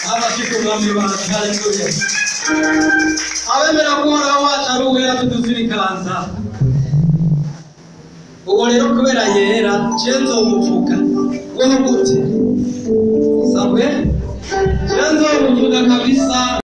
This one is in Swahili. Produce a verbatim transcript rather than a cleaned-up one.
abashika umwami wacu haleluya abemera ko uhoraho wacu ari uwera tuduzirikanza ubu rero kubera yera je nzomuvuga wowe gute sabwe je nzomuvuga kabisa